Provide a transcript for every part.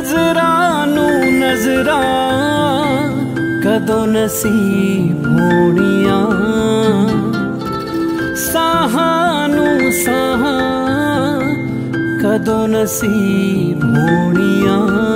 नजरां नूं नजरां कदों नसीब होणियां, साहां नूं साहां कदों नसीब होणियां।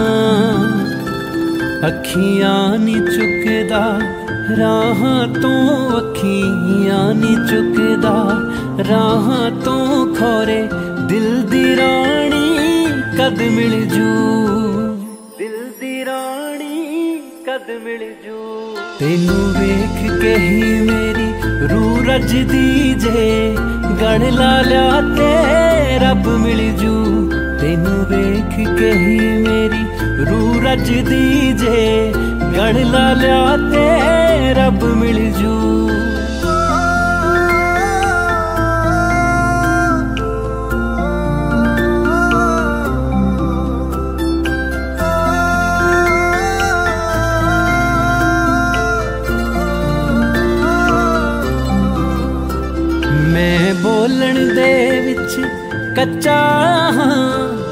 अखियां नी चुकदा राहां तो, अखियां नी चुकदा राहां तो, खोरे दिल दी रानी कद मिल जू, दिल दी रानी कद मिल जू। तेनू वेख के ही मेरी रूह रजदी जे, गण ला लिया ते रब मिल जू। तेनू वेख के ही मेरी रूह रजदी जे, गण ला लिया ते रब मिल जू। मैं बोलण दे विच कच्चा हां,